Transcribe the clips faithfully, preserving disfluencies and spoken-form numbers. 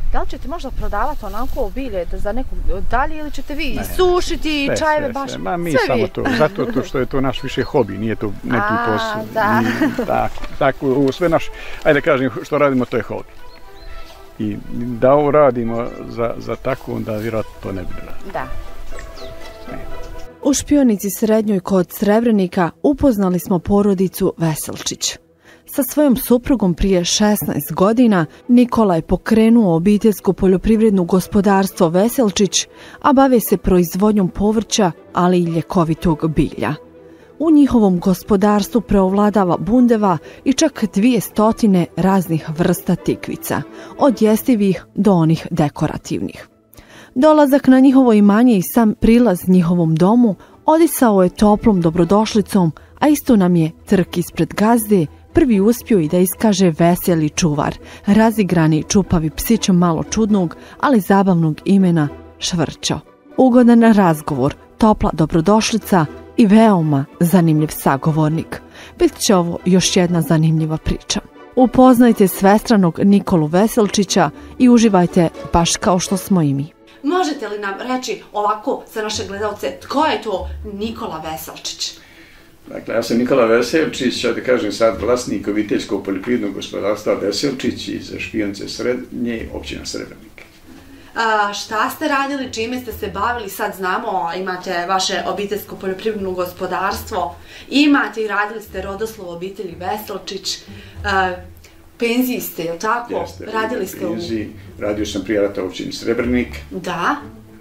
Da li ćete možda prodavati onako bilje za nekog dalje ili ćete vi ne, sušiti sve, čajeve sve, baš? Sve. Ma mi sve samo vi. to, zato to što je to naš više hobi, nije to neki posao. Da. I, tako, tako, sve naš, ajde kažem što radimo to je hobi. I da ovo radimo za, za tako, onda vjerojatno to ne bi radili. Da. Ne. U Špionici Srednjoj kod Srebrenika upoznali smo porodicu Veselčić. Sa svojom suprugom prije šesnaest godina Nikola je pokrenuo obiteljsko poljoprivredno gospodarstvo Veselčić, a bave se proizvodnjom povrća, ali i ljekovitog bilja. U njihovom gospodarstvu preovladava bundeva i čak dvije stotine raznih vrsta tikvica, od jestivih do onih dekorativnih. Dolazak na njihovo imanje i sam prilaz njihovom domu odisao je toplom dobrodošlicom, a isto nam je trk ispred gazde prvi uspio i da iskaže veseli čuvar, razigrani čupavi psić malo čudnog, ali zabavnog imena Švrćo. Ugodan razgovor, topla dobrodošlica i veoma zanimljiv sagovornik. Bit će ovo još jedna zanimljiva priča. Upoznajte svestranog Nikolu Veselčića i uživajte baš kao što smo i mi. Možete li nam reći ovako za naše gledalce, tko je to Nikola Veselčić? Dakle, ja sam Nikola Veselčić, ja da kažem sad vlasnik obiteljskog poljoprivrednog gospodarstva Veselčić iz Špionice Srednje, općina Srebrenik. A, šta ste radili, čime ste se bavili? Sad znamo, imate vaše obiteljsko poljoprivredno gospodarstvo, imate i radili ste rodoslov obitelji Veselčić, a, penziji ste, je li tako? Jeste, radili ste penziji, u... radio sam prije rata u općini Srebrenik. Da,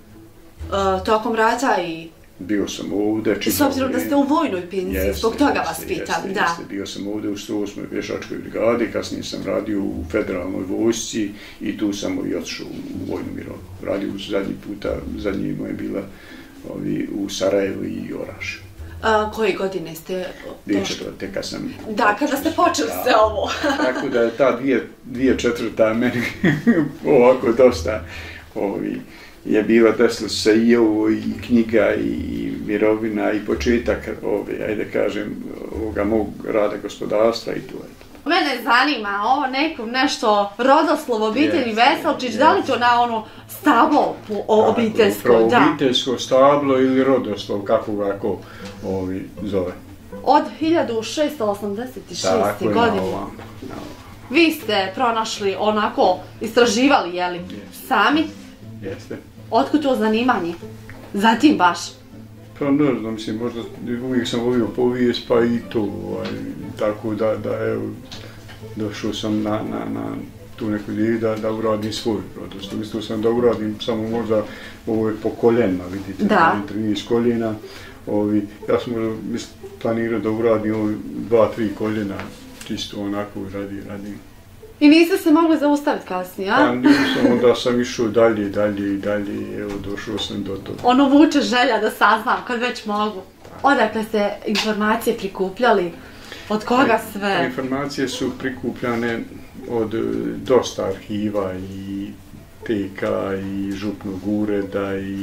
a, tokom rata i... Bio sam ovdje. S obzirom da ste u vojnoj penziji, jeste, zbog toga jeste, vas pitam. Jeste, da. Jeste. Bio sam ovdje u sto osmoj pješačkoj brigadi, kasnije sam radio u federalnoj vojsci i tu sam i otišao u vojnu mirovinu. Radio zadnji puta, zadnji moje bila ovi, u Sarajevu i Orašu. A, koje godine ste došli? Teka sam... Da, kada ste počeli da, sve ovo. Tako da je ta dvije, dvije četvrta meni ovako dosta ovi, je bila, desilo se i ovo, i knjiga, i mirovina, i početak, ove, ajde kažem, ovoga mog rada gospodarstva i to je to. Mene zanima ovo nekom nešto rodoslov obitelji yes, Veselčić, yes. Da li to na ono stablo obiteljsko? Tako, da. Obiteljsko stablo ili rodoslov, kako ga ko ovi zove. Od hiljadu šesto osamdeset šeste. godine. Na ovam, na ovam. Vi ste pronašli onako, istraživali, jeli, yes. sami? Jeste. Otkud to zanimanje? Zatim baš? Pa ne znam, mislim, možda uvijek sam volio povijest, pa i to, ovaj, tako da, da evo, došao sam na, na, na tu neku ideju da, da uradim svoj rodoslov. Mislio sam da uradim samo možda ovo po koljenima, vidite, da. trinaest koljena. Ovi, ja sam možda planirao da uradim ovi dva, tri koljena, čisto onako radi, radi. I niste se mogli zaustaviti kasnije, a? Pa nisam, onda sam išao dalje, dalje i dalje i evo došao sam do toga. Ono vuče želja da saznam kad već mogu. Odakle ste informacije prikupljali? Od koga sve? A, informacije su prikupljane od dosta arhiva i teka i župnog ureda i,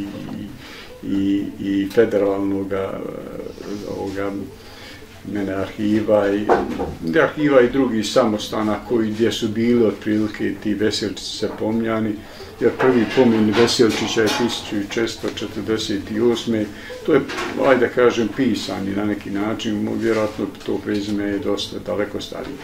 i, i federalnog ovoga, mene arhiva i, arhiva i drugih samostana koji gdje su bili otprilike ti Veselčići se pomnjani, jer prvi pomen Veselčića je tisuću četiristo četrdeset osme. To je, ajde kažem, pisani na neki način, vjerojatno to prezime je dosta daleko starije.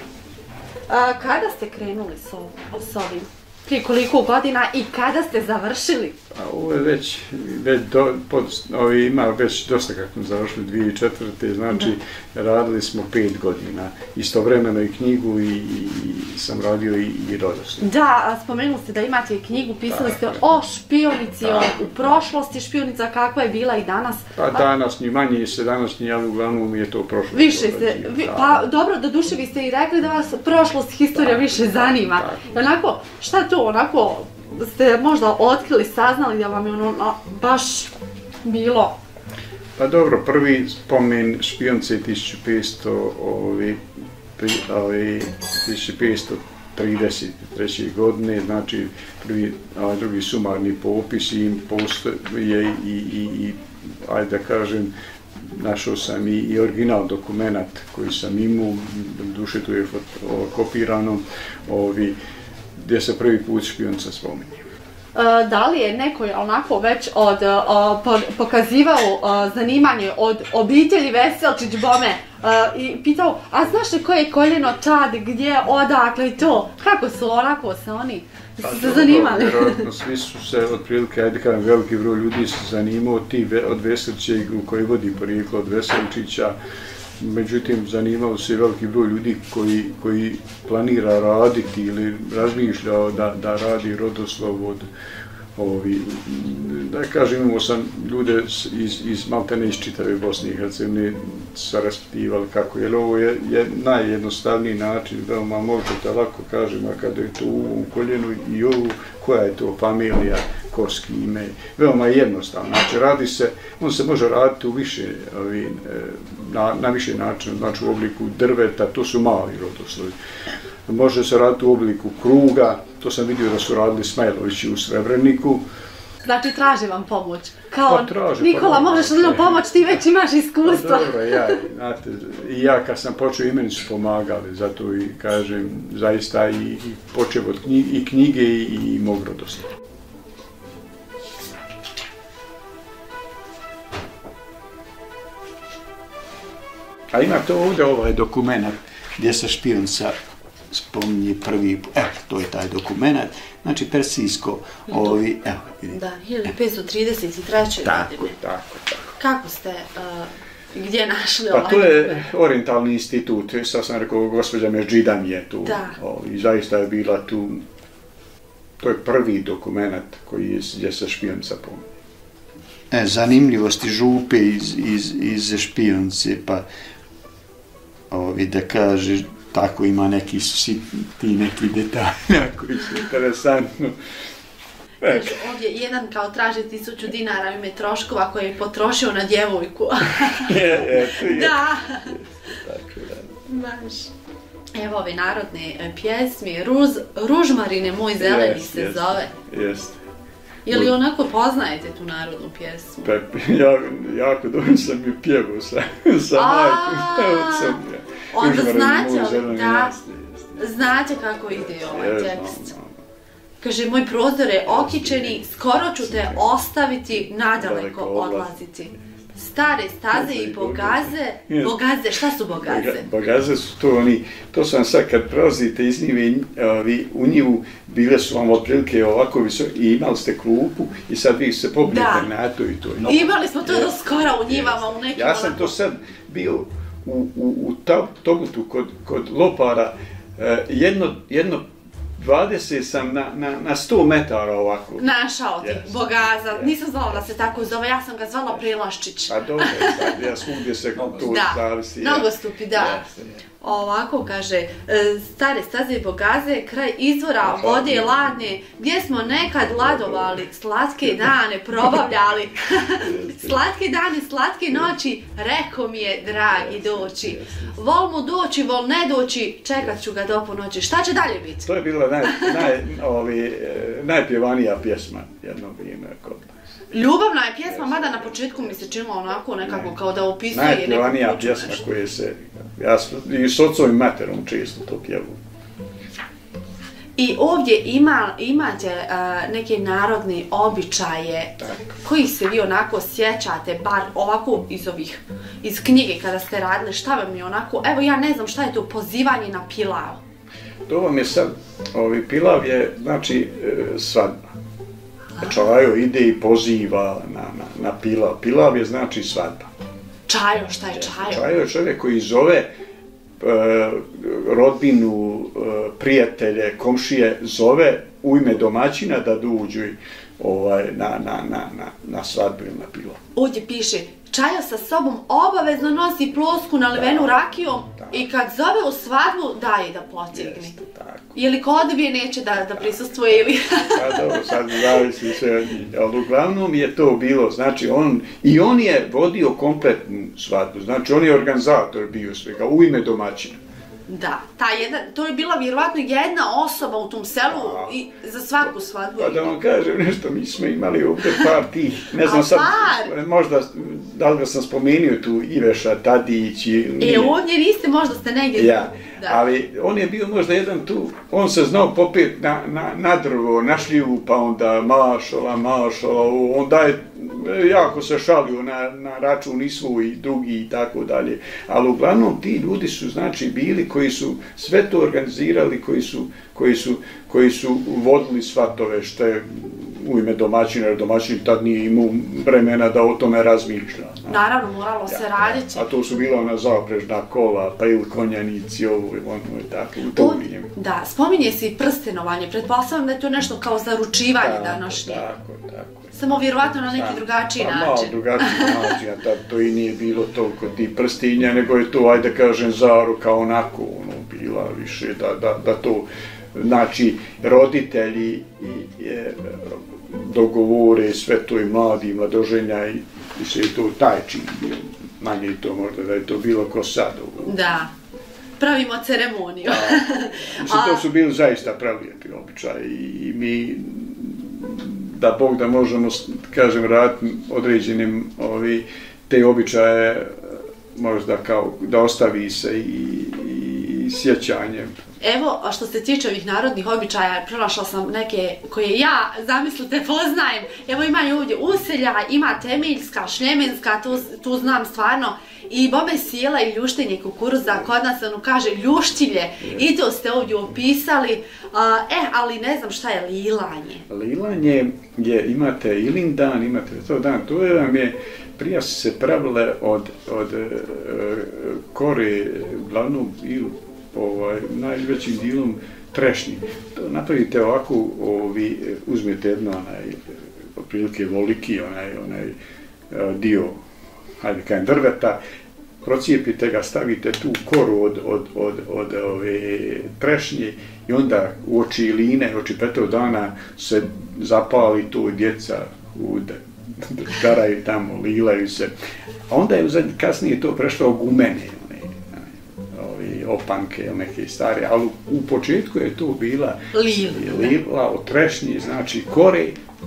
A, kada ste krenuli s, s ovim? Prije koliko godina i kada ste završili? A ovo je već, već do, pod, ovi ima već dosta kako smo završili dvije tisuće četvrte. Znači da. Radili smo pet godina, istovremeno i knjigu i, i, i sam radio i, i rodoslov. Da, spomenuli ste da imate knjigu, pisali da, ste o Špionici, da. o u prošlosti Špionica, kakva je bila i danas. Pa danas, ni manje se danas, ali uglavnom je to prošlost. Više ste, vi, pa dobro, do duše vi ste i rekli da vas prošlost, historija da, više zanima. Da, onako, šta to, onako, ste možda otkrili, saznali da vam je ono baš bilo? Pa dobro, prvi spomen Špionice tisuću petsto, ovi, ovi, tisuću petsto trideset treće. godine, znači prvi, a drugi sumarni popis i postoje i, i, i, ajde da kažem, našao sam i, i original dokumenat koji sam imao, duše tu je kopirano, ovi, gdje se prvi put špijunca spominje. Uh, da li je neko onako već od, uh, po, pokazivao uh, zanimanje od obitelji Veselčić bome uh, i pitao, a znaš li koje je koljeno tad, gdje, odakle i to? Kako su onako se oni Pa, se zanimali? Vjerojatno, svi su se otprilike, ajde kažem, veliki broj ljudi se zanimao ti od Veselčića koji vodi porijeklo od Veselčića. Međutim, zanimalo se veliki broj ljudi koji, koji planira raditi ili razmišljao da, da radi rodoslov od ovi, da kažem, imamo sam ljude iz, iz maltene iz čitave Bosne i Hercegovine se raspitivali kako, jer ovo je, je najjednostavniji način, veoma možete lako kažem, a kada je to u ovom koljenu i ovu, koja je to familija, korski ime, veoma je jednostavno. Znači, radi se, on se može raditi u više, ovi, na, na više načina, znači u obliku drveta, to su mali rodoslovi. Može se raditi u obliku kruga, to sam vidio da su radili Smajlovići u Srebreniku. Znači, traži vam pomoć. Kao, pa, traži, Nikola, pa, možeš li nam pomoći, ti već imaš iskustva. Pa, dobro, ja, znate, i ja kad sam počeo i meni su pomagali, zato i kažem, zaista i, i počeo od knjige, i knjige i, i mog rodoslova. A imate ovdje ovaj dokument gdje se špijunca spominje prvi, evo, to je taj dokument, znači persijsko, ovi, evo, vidite. Da, hiljadu petsto trideset treće. Tako, godine. tako, tako. Kako ste, uh, gdje našli pa ovaj? Pa to je orientalni institut, sad sam rekao, gospođa Međida mi je tu, o, i zaista je bila tu, to je prvi dokument koji je, gdje se špijunca pominje. E, zanimljivosti župe iz, iz, iz špijunce, pa ovi da kaže, tako ima neki si, ti neki detalji koji su interesantno. Kaže, ovdje jedan kao traži tisuću dinara ime troškova koje je potrošio na djevojku. je, je, je. Da. Tako da. Baš. Evo ove narodne pjesme, Ruz, Ružmarine moj zeleni jest, se jest, zove. Jeste. Je li onako poznajete tu narodnu pjesmu? Pa, ja, jako dobro sam ju pjevao sa, sa majkom, ocem. Onda znate, da, jeste, jeste. znate kako ide ovaj Je, tekst. znam, Kaže, moj prozor je okičeni, skoro ću te ostaviti, nadaleko Daleko odlaziti. Stare staze i bogaze, bogaze, šta su bogaze? Bogaze su to oni, to su vam sad kad prolazite iz njive, vi u njivu bile su vam otprilike ovako visoke i imali ste klupu i sad vi se popnete na to i to. No, imali smo to do skora u njivama, u nekim. Ja sam to sad bio u, u, u Togutu kod, kod Lopara, jedno, jedno dvadeset sam na, na, na sto metara ovako. Našao ti, yes. Bogaza. Yes. Nisam znala da se tako zove, ja sam ga zvala Prelaščić. A dobro, sad ja svugdje se to da. zavisi. Nogostupi, da. Yes. Ovako kaže, stare staze i bogaze, kraj izvora vode ladne, gdje smo nekad ladovali, slatke dane probavljali. Slatke dane, slatke noći, reko mi je dragi doći. Vol mu doći, vol ne doći, čekat ću ga do ponoći. Šta će dalje biti? To je bila naj, naj, ovi, najpjevanija pjesma jedno vrijeme kod nas. Ljubavna je pjesma, mada na početku mi se činilo onako nekako ne. Kao da opisuje neku najpjevanija pjesma nešto. Koje se, ja i s ocom i materom često to pjevu. I ovdje ima, imate uh, neke narodne običaje tak. Koji se vi onako sjećate, bar ovako iz ovih, iz knjige kada ste radili, šta vam je onako, evo ja ne znam šta je to pozivanje na pilav. To vam je sad, ovi pilav je, znači, e, svadba. Čajo ide i poziva na, na, na pilav. Pilav je znači svadba. Čajo, šta je čajo? Čajo je čovjek koji zove e, rodbinu, e, prijatelje, komšije, zove u ime domaćina da dođu ovaj, na, na, na, na, na svadbu ili na pilav. Ovdje piše, čajo sa sobom obavezno nosi plosku nalivenu rakijom da. I kad zove u svadbu daje da potegne. Je li ko odbije neće da, da prisustvuje ili... Pa dobro, sad zavisi sve od njih. Ali uglavnom je to bilo, znači on, i on je vodio kompletnu svadbu, znači on je organizator bio svega, u ime domaćina. Da, ta jedna, to je bila vjerovatno jedna osoba u tom selu a, i za svaku svadbu. Pa da vam kažem nešto, mi smo imali ovdje par tih, ne znam sad, možda, da li ga sam spomenuo tu Iveša Tadić i... E, ovdje niste, možda ste negdje... Ja, Ali on je bio možda jedan tu, on se znao popet na, na, na drvo, na šljivu, pa onda mašala, mašala, onda je jako se šalio na, na račun i svoj i drugi i tako dalje. Ali uglavnom ti ljudi su znači bili koji su sve to organizirali, koji su, koji su, koji su vodili svatove što je u ime domaćina, jer domaćin tad nije imao vremena da o tome razmišlja. Naravno, moralo se raditi. A to su bila ona zaprežna kola, pa ili konjanici, ovo i ono je tako, u to vrijeme. Da, spominje se i prstenovanje, pretpostavljam da je to nešto kao zaručivanje današnje. Tako, tako. Samo vjerovatno na neki drugačiji način. Pa malo drugačiji način, a tad to i nije bilo toliko ti prstinja, nego je to, ajde kažem, zaruka onako, ono, bila više, da, da, da to, znači, roditelji i, je, dogovore sve to i mladi, mladoženja i, i sve to taj čin bio, manje to možda da je to bilo ko sad. Ovo. Da, pravimo ceremoniju. Da, mislim, to su bili zaista pravijepi običaj i mi, da Bog da možemo, kažem, raditi određenim ovi, te običaje možda kao da ostavi se i, i sjećanje. Evo, a što se tiče ovih narodnih običaja, pronašla sam neke koje ja, zamislite, poznajem. Evo ima ovdje uselja, ima temeljska, šljemenska, tu, tu znam stvarno. I bome sjela i ljuštenje kukuruza, kod nas ono kaže ljuštilje. I to ste ovdje opisali. Uh, e, ali ne znam šta je lilanje. Lilanje je, imate ilindan, imate to dan, to je vam je, prije su se pravile od, od uh, kore, uglavnom ili ovaj, najvećim dijelom trešnji. To napravite ovako, ovi, uzmete jedno, onaj, otprilike voliki, onaj, onaj uh, dio, hajde kajem, drveta, procijepite ga, stavite tu koru od, od, od, od ove trešnje i onda u oči line, oči petog dana se zapali tu djeca u daraju tamo, lilaju se. A onda je uzad, kasnije to prešlo u gumene, one, ove, opanke, neke stare, ali u početku je to bila lila, lila od trešnje, znači kore.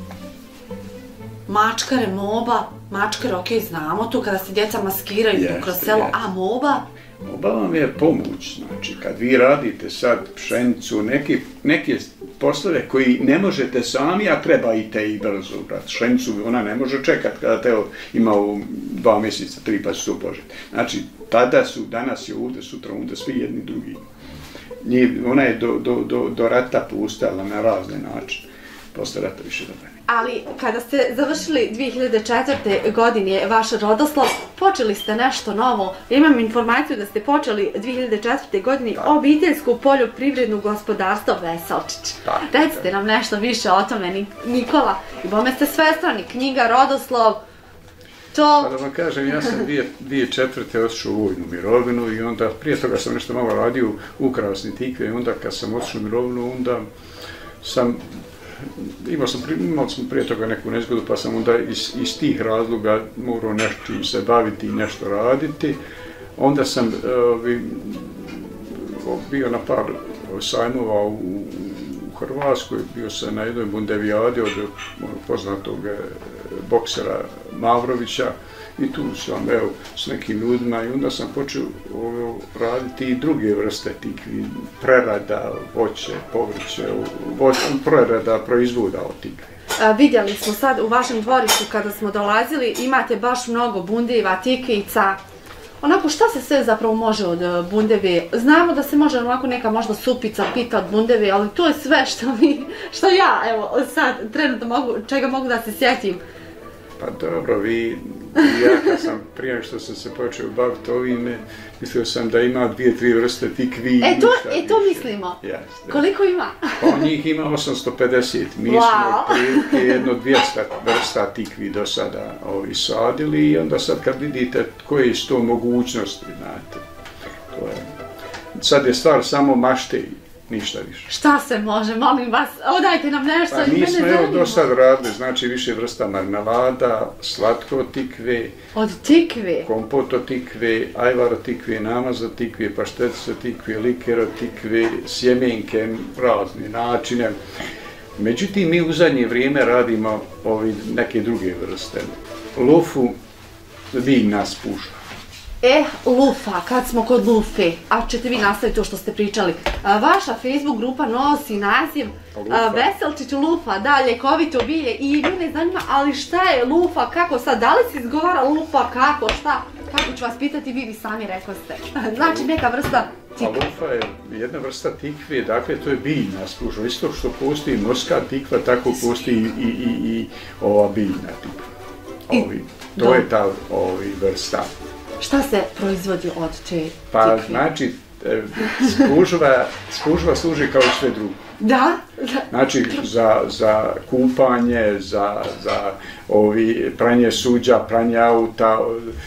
Mačkare, moba, mačkare, ok, znamo to kada se djeca maskiraju yes, kroz selo, yes. A moba? Moba vam je pomoć, znači kad vi radite sad pšenicu, neke, neke poslove koji ne možete sami, a treba i te i brzo, brat. Pšenicu ona ne može čekati kada te ima u dva mjeseca, tri pa će to požeti. Znači, tada su, danas je ovdje, sutra ovdje, svi jedni drugi. Nije, ona je do, do, do, do rata postala na razne načine, posle rata više dobro. Ali kada ste završili dvije hiljade četvrte. godine vaš rodoslov, počeli ste nešto novo. Imam informaciju da ste počeli dvije hiljade četvrte. godine obiteljsko poljoprivredno gospodarstvo Veselčić. Recite nam nešto više o tome, Nikola. I bome ste svestrani, knjiga, rodoslov. To... Pa da vam kažem, ja sam dvije hiljade četvrte. otišao u vojnu mirovinu i onda prije toga sam nešto malo radio u Krasni Tikve i onda kad sam otišao u mirovinu, onda sam Imao sam, imali smo prije toga neku nezgodu, pa sam onda iz, iz tih razloga morao nešto se baviti i nešto raditi. Onda sam uh, bio na par sajmova u, u Hrvatskoj, bio sam na jednoj bundevijadi od poznatog boksera Mavrovića i tu sam, evo, s nekim ljudima i onda sam počeo ovo, raditi i druge vrste tikvi, prerada, voće, povrće, voće, prerada proizvoda od tikvi. A, vidjeli smo sad u vašem dvorištu kada smo dolazili, imate baš mnogo bundeva, tikvica. Onako, šta se sve zapravo može od bundeve? Znamo da se može onako neka možda supica pita od bundeve, ali to je sve što mi, što ja, evo, sad trenutno mogu, čega mogu da se sjetim. Pa dobro, vi, ja kad sam prije što sam se počeo baviti ovime, mislio sam da ima dvije, tri vrste tikvi. E to, e, to mislimo. Yes, koliko ima? Pa njih ima osamsto pedeset. Mi wow. smo prilike jedno dvjesto vrsta tikvi do sada ovi sadili i onda sad kad vidite koje su to mogućnosti, znate, to je, sad je stvar samo mašte. Ništa više. Šta se može, molim vas, odajte nam nešto. Pa mi smo evo do sad radili, znači više vrsta marmelada, slatko od tikve, od tikve, kompot od tikve, ajvar od tikve, namaz od tikve, paštet od tikve, liker od tikve, sjemenke, razne načine. Međutim, mi u zadnje vrijeme radimo ovi neke druge vrste. Lofu vina spuša. E, lufa, kad smo kod lufe, a ćete vi nastaviti to što ste pričali. A, vaša Facebook grupa nosi naziv a, Veselčić lufa, da, ljekovito bilje i mene zanima, ali šta je lufa, kako sad, da li se izgovara lufa, kako, šta, kako ću vas pitati, vi bi sami rekoste. Znači neka vrsta tikve. A lufa je jedna vrsta tikve, dakle to je biljna spužva, isto što postoji morska tikva, tako postoji i, i, i, i ova biljna tikva. Ovi, to je ta ovi vrsta. Šta se proizvodi od te tikve? Pa znači, spužva, spužva služi kao i sve drugo. Da? Znači, za, za kupanje, za, za ovi, pranje suđa, pranje auta.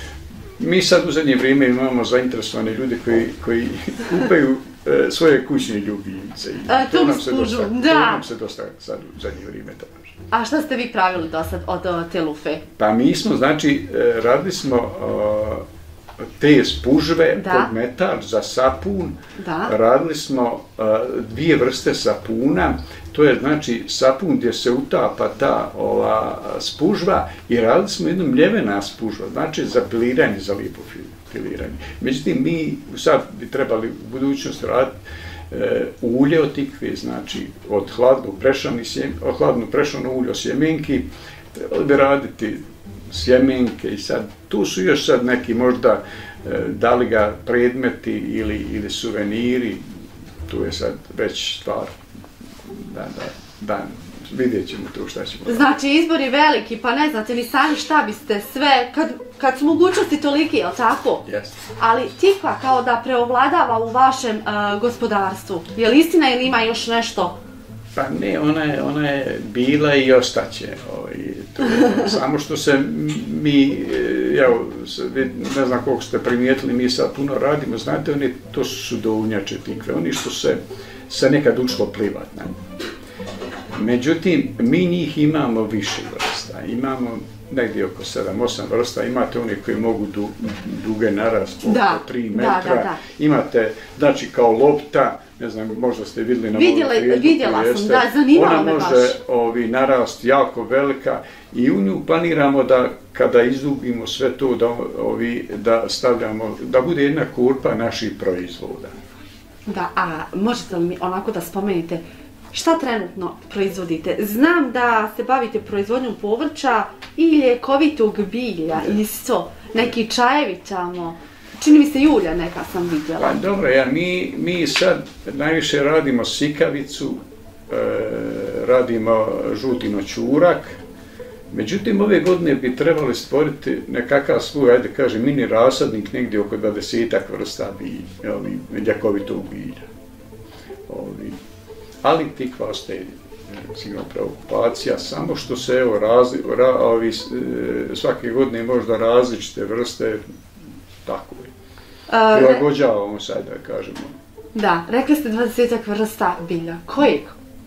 Mi sad u zadnje vrijeme imamo zainteresovane ljude koji, koji kupaju e, svoje kućne ljubimce. A, to, nam spužu, se dosta, da. to nam se dosta sad u zadnje vrijeme traži. A šta ste vi pravili do sad od, od te lufe? Pa mi smo, znači, radili smo uh, te spužve da. Pod metal za sapun, da. Radili smo uh, dvije vrste sapuna, to je znači sapun gdje se utapa ta ova spužva i radili smo jednu mljevena spužva, znači za piliranje, za lijepo piliranje. Međutim, mi sad bi trebali u budućnosti raditi e, ulje od tikve, znači od hladno prešano sjem, od hladno prešano ulje od sjemenki, trebali bi raditi sjemenke i sad tu su još sad neki možda e, da li ga predmeti ili, ili suveniri, tu je sad već stvar, da, da, da, vidjet ćemo tu šta ćemo. Znači izbor je veliki, pa ne znate ni sami šta biste sve, kad, kad su mogućnosti toliki, je li tako? Jeste. Ali tikva kao da preovladava u vašem uh, gospodarstvu, je li istina ili ima još nešto? Pa ne, ona je, ona je bila i ostaće. Ovaj, to, samo što se mi, evo, ne znam koliko ste primijetili, mi sad puno radimo, znate, oni, to su sudovnjače tikve, oni što se, se nekad učilo plivat. Ne? Međutim, mi njih imamo više vrsta, imamo negdje oko sedam osam vrsta, imate one koji mogu du, duge narast po tri metra, da, da, da. Imate, znači kao lopta, ne znam, možda ste vidjeli na Vidjela, mojom Facebooku, vidjela sam, jeste, da, zanimalo ona me može baš. ovi, narast jako velika i u nju planiramo da kada izdubimo sve to, da, ovi, da stavljamo, da bude jedna kurpa naših proizvoda. Da, a možete li mi onako da spomenite šta trenutno proizvodite? Znam da se bavite proizvodnjom povrća i ljekovitog bilja, isto, neki čajevi tamo, čini mi se Julja neka sam vidjela. Pa dobro, ja, mi, mi sad najviše radimo sikavicu, e, radimo žutino čurak, međutim ove godine bi trebali stvoriti nekakav svoj, ajde kaže, mini rasadnik negdje oko dvadesetak vrsta bilja, ovi, ljekovitog bilja. Ovi. Ali tikva ostaje sigurno preokupacija, samo što se evo razli, ra, ovi, svake godine možda različite vrste, tako je. Prilagođavamo sad, da kažemo. Da, rekli ste dvadesetak vrsta bilja. Kojeg?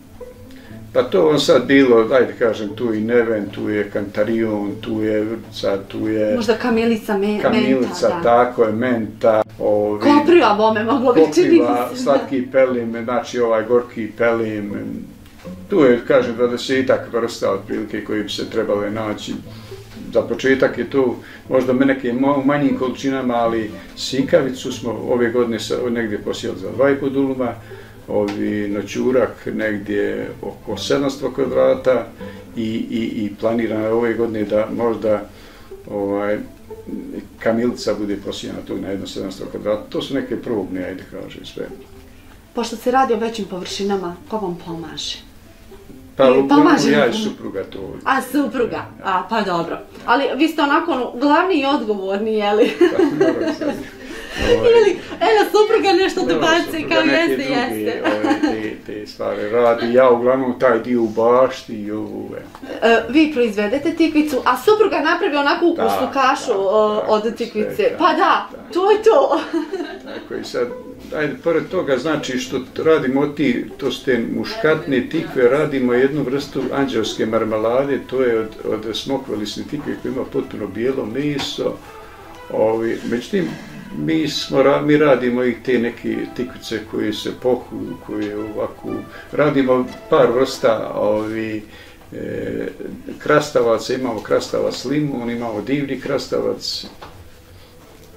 Pa to on sad bilo, dajde kažem, tu je neven, tu je kantarion, tu je vrca, tu je... Možda kamilica, me, kamilica, menta, da. tako je, menta, ovi... Kopriva bome moglo biti, čini mi se. Kopriva, slatki pelim, znači ovaj gorki pelim. Tu je, kažem, dvadesetak vrsta otprilike koji bi se trebale naći. Za početak je tu možda neke u manjim količinama, ali sikavicu smo ove godine negdje posijeli za dva i po duluma, ovi noćurak negdje oko sedamsto kvadrata i, i, i planirano je ove godine da možda ovaj, kamilica bude posijena tu na jedno sedamsto kvadrata. To su neke probne, ajde kažem sve. Pošto se radi o većim površinama, ko vam pomaže? Pa u ja i supruga to. A supruga, a pa dobro. Ali vi ste onako glavni i odgovorni, jeli? Pa naravno sad. Ili, eno, supruga nešto dobaci, kao jeste, jeste. Ove, te, te stvari radi, ja uglavnom taj dio u bašti i ovo. E, vi proizvedete tikvicu, a supruga napravi onako ukusnu kašu da, od da, tikvice. Sve, pa da, da, to je to. Tako i sad, ajde, pored toga znači što radimo ti, to su te muškatne tikve, radimo jednu vrstu anđelske marmelade, to je od, od smokvelisne tikve koja ima potpuno bijelo meso. Ovi, međutim, mi, smo, mi radimo i te neke tikvice koje se pohuju, koje ovako, radimo par vrsta ovi, e, krastavaca, imamo krastavac limun, imamo divlji krastavac,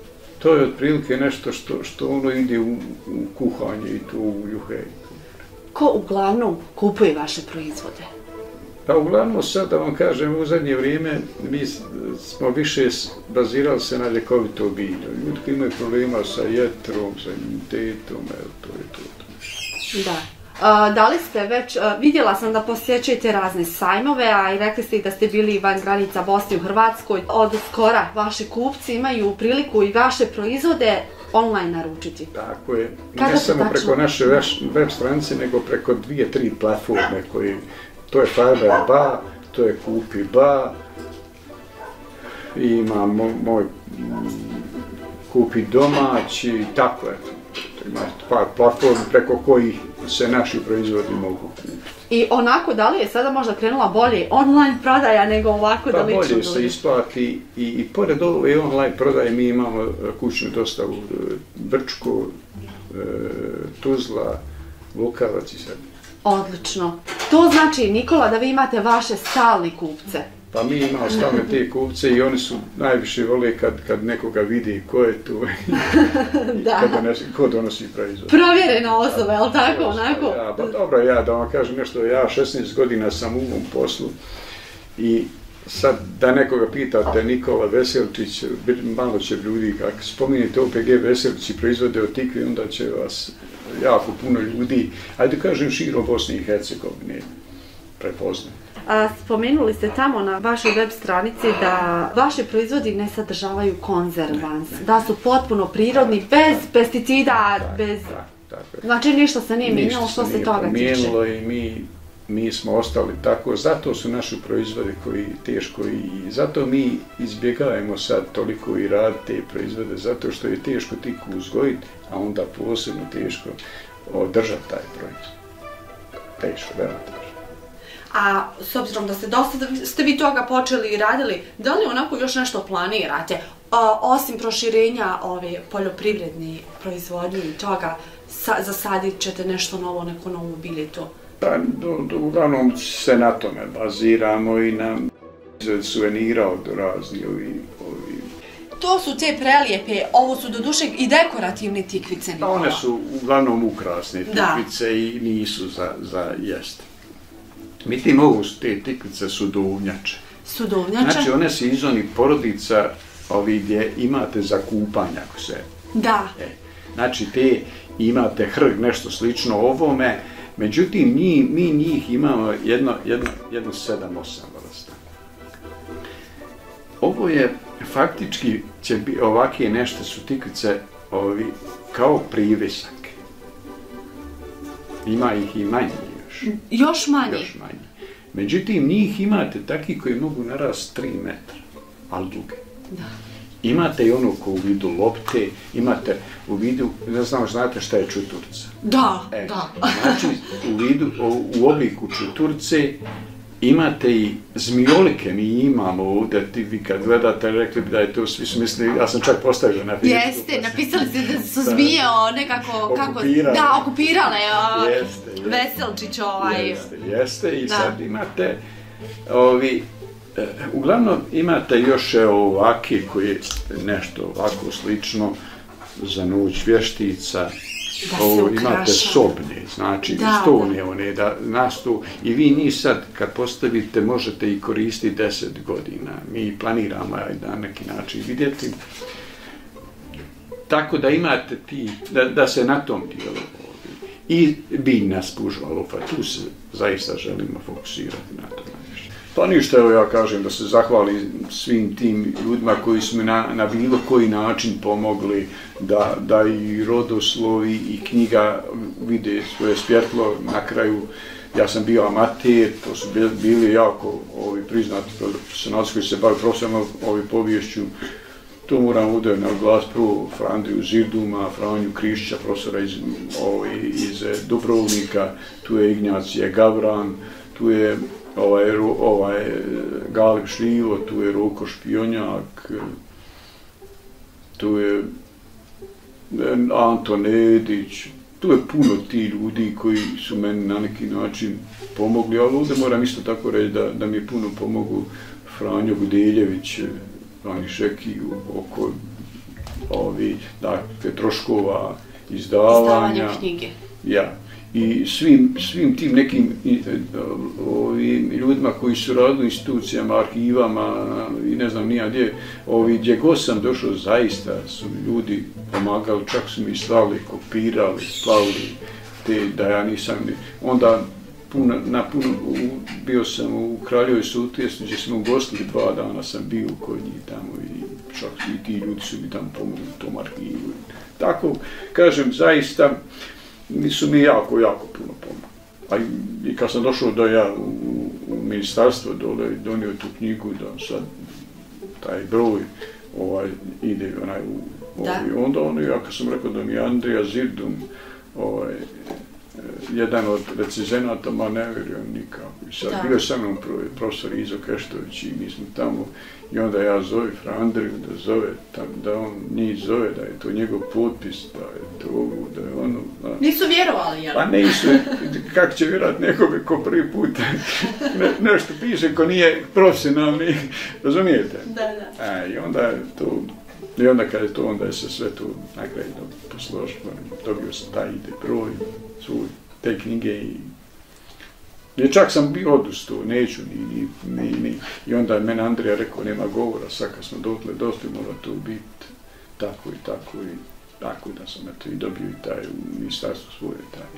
to je otprilike nešto što, što ono ide u, u kuhanje i to u juhe. Ko uglavnom kupuje vaše proizvode? Pa uglavnom sad da vam kažem, u zadnje vrijeme mi smo više bazirali se na ljekovito bilje. Ljudi koji imaju problema sa jetrom, sa imunitetom, evo to je to. Da. A, da li ste već, a, vidjela sam da posjećujete razne sajmove, a i rekli ste da ste bili van granica Bosne u Hrvatskoj. Od skora vaši kupci imaju priliku i vaše proizvode online naručiti. Tako je. Kada ne samo tačno? preko naše web stranice, nego preko dvije, tri platforme koji, to je Fiber Ba, to je Kupi Ba, i ima moj, moj Kupi domaći, tako je. Ima par platformi preko kojih se naši proizvodi mogu kupiti. I onako, da li je sada možda krenula bolje online prodaja nego ovako pa da lično bolje dođe? se isplati i, i pored ove online prodaje mi imamo kućnu dostavu Brčko, Tuzla, Vukavac i sad. Odlično. To znači, Nikola, da vi imate vaše stalni kupce. Pa mi imamo stalne te kupce i oni su najviše vole kad, kad nekoga vidi ko je tu i Da. kad donosi, ko donosi proizvod. Provjerena osoba, je li tako, onako? Ja, pa dobro, ja da vam kažem nešto, ja šesnaest godina sam u ovom poslu i sad da nekoga pitate Nikola Veselčić, malo će ljudi, kako spominjete O P G Veselčić i proizvode od tikve, onda će vas jako puno ljudi, ajde kažem širom Bosne i Hercegovine, prepoznati. A, spomenuli ste tamo na vašoj web stranici da vaši proizvodi ne sadržavaju konzervans, da su potpuno prirodni, bez pesticida, Tak, bez... tak, tako je. Znači ništa se nije mijenjalo što se nije toga tiče. promijenilo i mi, mi smo ostali tako, zato su naši proizvodi koji teško i zato mi izbjegavamo sad toliko i raditi te proizvode, zato što je teško tiku uzgojiti, a onda posebno teško održati taj proizvod. Teško, veoma teško. A s obzirom da ste dosta da ste vi toga počeli i radili, da li onako još nešto planirate? A, osim proširenja ove poljoprivredne proizvodnje i toga, sa, zasadit ćete nešto novo, neko novo biljetu? Pa, do, do, uglavnom se na tome baziramo i na suvenira od razni ovi, ovi. To su te prelijepe, ovo su doduše i dekorativne tikvice, Pa Nikola. one su uglavnom ukrasne Da. tikvice i nisu za, za jesti. Međutim, ovo su te tikvice su dovnjače. Sudovnjače? Znači, one su iz onih porodica ovi gdje imate za kupanje, ako se... Da. E, znači, te imate hrg, nešto slično ovome, međutim, mi, mi njih imamo jedno, jedno, jedno sedam, osam vrsta. Ovo je, faktički, će bi, ovakve nešto su tikvice ovi, kao privesak. Ima ih i manje još. Još manje? Još manje. Međutim, njih imate takvi koji mogu narasti tri metra, ali duge. Da. Imate i ono ko u vidu lopte, imate u vidu, ne znam, znate šta je čuturca. Da, E, da. Znači, u, vidu, u obliku čuturce imate i zmijolike, mi imamo ovdje, ti vi kad gledate, rekli bi da je to, svi su mislili, ja sam čak postavio na Facebooku. Jeste, napisali ste da su zmije o, nekako, kako, Okupirale. da, okupirale o, Jeste, jeste. Veselčić ovaj. Jeste, jeste i Da. sad imate ovi, e, uglavnom imate još evo ovake koji je nešto ovako slično za noć vještica. Da se Ovo, ukraša. imate sobne, znači Da, stone da. one da nastu i vi njih sad kad postavite možete i koristiti deset godina. Mi planiramo na neki način vidjeti. Tako da imate ti, da, da se na tom dijelu i biljna spužva lupa, tu se zaista želimo fokusirati na to najviše. Pa ništa, evo ja kažem da se zahvalim svim tim ljudima koji su mi na, na bilo koji način pomogli da, da i rodoslovi i knjiga vide svoje svjetlo na kraju. Ja sam bio amater, to su bili jako ovi priznati profesionalci koji se bavili profesionalno ovi poviješću. To moram ovdje naglasiti prvo Frandriju Zirduma, Franju Krišća, profesora iz, ovi, iz Dubrovnika, tu je Ignacije Gavran, tu je ovaj, ovaj Galib Šljivo, tu je Roko Špionjak, tu je Anton Edić, tu je puno ti ljudi koji su meni na neki način pomogli, ali ovdje moram isto tako reći da, da mi je puno pomogu Franjo Gudeljević, Vani Šeki, oko ovi, dakle, troškova izdavanja. Izdavanja knjige. Ja. I svim, svim tim nekim ovim ljudima koji su radili u institucijama, arhivama i ne znam nija gdje, ovi, gdje god sam došao, zaista su ljudi pomagali, čak su mi slali, kopirali, slavili, te da ja nisam, onda puno, na puno, u, bio sam u Kraljevoj Sutjesni, gdje smo ugostili dva dana, sam bio kod njih tamo i čak i ti ljudi su mi tamo pomogli u tom arhivu. Tako, kažem, zaista, su mi jako, jako puno pomogli. A i, i kad sam došao da ja u, u ministarstvo dole donio tu knjigu, da sad taj broj ovaj, ide onaj u ovaj, onda ono, ja kad sam rekao da mi je Andrija Zirdum, ovaj, jedan od recenzenata, ma ne vjerujem nikako. I sad bio sa mnom profesor Izo Keštović i mi smo tamo i onda ja zove Fra Andriju da zove, tak, da on njih zove, da je to njegov potpis, da je to ovo, da je ono. Da. Nisu vjerovali, jel? Pa nisu, kako će vjerovat nekome ko prvi put ne, nešto piše ko nije profesionalni, razumijete? Da, da. A, i onda je to, i onda kad je to, onda je se sve to na kraju posložilo, dobio sam taj ide broj, svoj, te knjige i I čak sam bio odustao, neću ni, ni, ni, ni. I onda je mene Andrija rekao, nema govora, sad kad smo dotle došli, mora to biti tako i tako i tako da sam eto i dobio i taj u ministarstvu svoje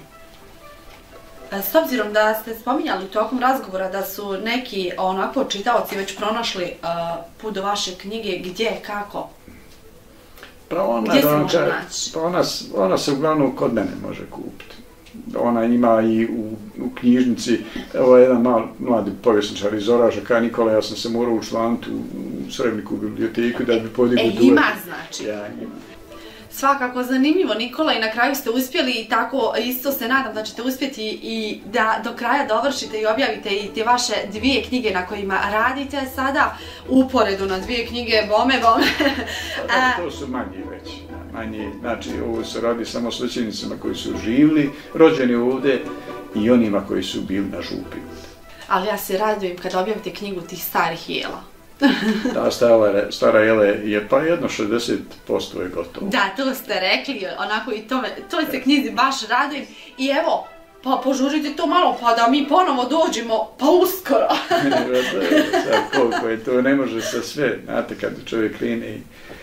taj. S obzirom da ste spominjali tokom razgovora da su neki onako čitaoci već pronašli uh, put do vaše knjige, gdje, kako? Pa ona, gdje se ona, može naći? Pa ona, ona se uglavnom kod mene može kupiti. Ona ima i u, u knjižnici, evo jedan mal, mladi povjesničar iz Oraža, kao Nikola, ja sam se morao učlaniti u, u Srebrniku u biblioteku da bi podigao duet. E, ima znači. Ja, ima. Svakako zanimljivo, Nikola, i na kraju ste uspjeli i tako isto se nadam da ćete uspjeti i da do kraja dovršite i objavite i te vaše dvije knjige na kojima radite sada, uporedu na dvije knjige, bome, bome. Pa, to su manje već. Manje, znači ovo se radi samo svećenicima koji su živjeli, rođeni ovdje i onima koji su bili na župi. Ali ja se radujem kad objavite knjigu tih starih jela. Ta stara, stara jele je pa jedno šezdeset posto je gotovo. Da, to ste rekli, onako i tome, toj se knjizi baš radujem i evo, pa požurite to malo pa da mi ponovo dođemo, pa uskoro. Sad koliko je to, ne može se sve, znate kad čovjek krene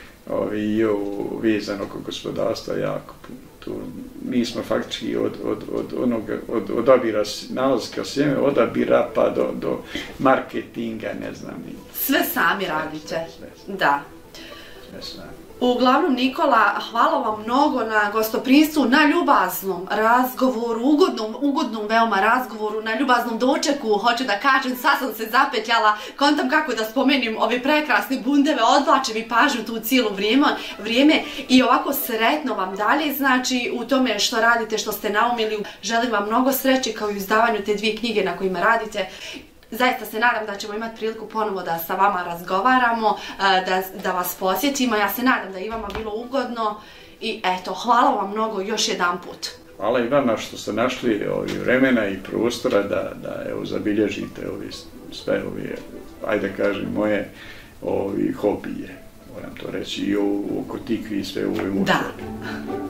i ovo vezano oko gospodarstva jako puno. Tu mi smo faktički od, od, od onoga, od odabira nalaska sjeme, odabira pa do, do marketinga, ne znam. Sve sami radite, sve, sve. Da. Sve sami. Uglavnom, Nikola, hvala vam mnogo na gostoprinstvu, na ljubaznom razgovoru, ugodnom, ugodnom veoma razgovoru, na ljubaznom dočeku, hoću da kažem, sad sam se zapetljala, kontam kako da spomenim ove prekrasne bundeve, odvlačem i pažnju tu cijelo vrijeme, vrijeme i ovako sretno vam dalje, znači u tome što radite, što ste naumili, želim vam mnogo sreće kao i u izdavanju te dvije knjige na kojima radite. Zaista se nadam da ćemo imati priliku ponovo da sa vama razgovaramo, da, da vas posjetimo. Ja se nadam da je i vama bilo ugodno i eto, hvala vam mnogo još jedan put. Hvala i vama što ste našli ovi vremena i prostora da, da evo, zabilježite ovi, sve ove, ajde kažem, moje ovi hobije. Moram to reći i oko tikvi i sve ove muče. Da.